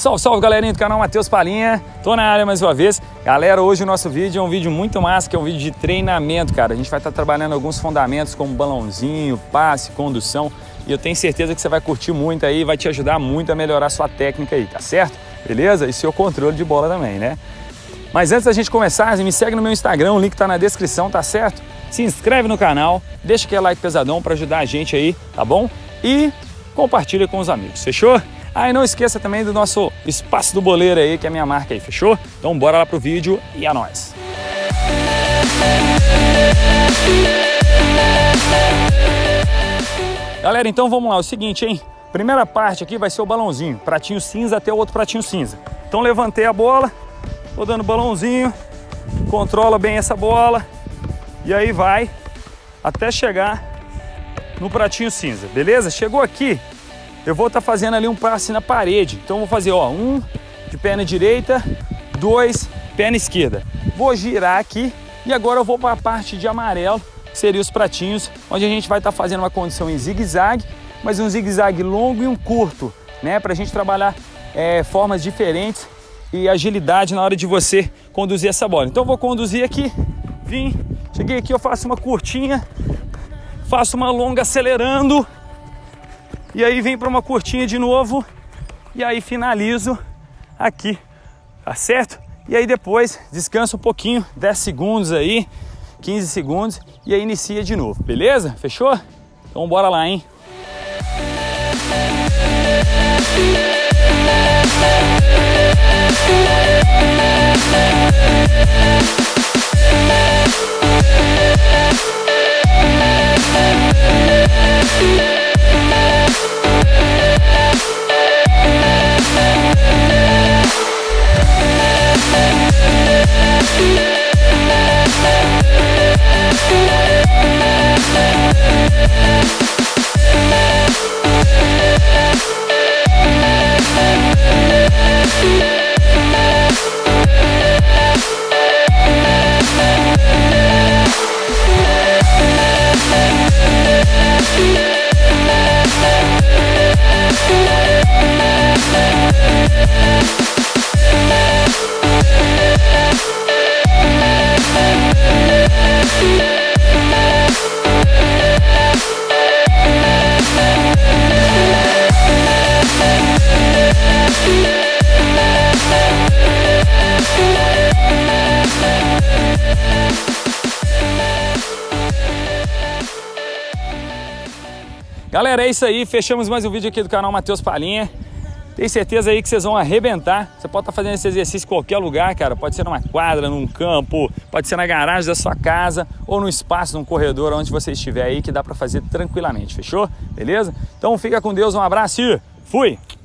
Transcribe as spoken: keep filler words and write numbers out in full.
Salve, salve galerinha do canal Matheus Palhinha, tô na área mais uma vez. Galera, hoje o nosso vídeo é um vídeo muito massa, que é um vídeo de treinamento, cara. A gente vai estar trabalhando alguns fundamentos como balãozinho, passe, condução. E eu tenho certeza que você vai curtir muito aí, vai te ajudar muito a melhorar a sua técnica aí, tá certo? Beleza? E seu controle de bola também, né? Mas antes da gente começar, me segue no meu Instagram, o link tá na descrição, tá certo? Se inscreve no canal, deixa aquele like pesadão para ajudar a gente aí, tá bom? E compartilha com os amigos, fechou? Ah, e não esqueça também do nosso Espaço do Boleiro aí, que é a minha marca aí, fechou? Então bora lá pro vídeo e é nóis! Galera, então vamos lá, é o seguinte, hein? Primeira parte aqui vai ser o balãozinho, pratinho cinza até o outro pratinho cinza. Então levantei a bola, vou dando balãozinho, controla bem essa bola e aí vai até chegar no pratinho cinza, beleza? Chegou aqui, eu vou estar tá fazendo ali um passe na parede. Então vou fazer, ó, um de perna direita, dois, perna esquerda. Vou girar aqui e agora eu vou para a parte de amarelo, que seria os pratinhos, onde a gente vai estar tá fazendo uma condição em zigue-zague, mas um zigue-zague longo e um curto, né? Para a gente trabalhar é, formas diferentes e agilidade na hora de você conduzir essa bola. Então eu vou conduzir aqui, vim, cheguei aqui, eu faço uma curtinha, faço uma longa acelerando, e aí vem para uma curtinha de novo, e aí finalizo aqui, tá certo? E aí depois descansa um pouquinho, dez segundos aí, quinze segundos, e aí inicia de novo, beleza? Fechou? Então bora lá, hein? Galera, é isso aí, fechamos mais um vídeo aqui do canal Matheus Palhinha. Tenho certeza aí que vocês vão arrebentar. Você pode estar fazendo esse exercício em qualquer lugar, cara. Pode ser numa quadra, num campo, pode ser na garagem da sua casa ou no espaço, num corredor, onde você estiver aí, que dá para fazer tranquilamente, fechou? Beleza? Então fica com Deus, um abraço e fui!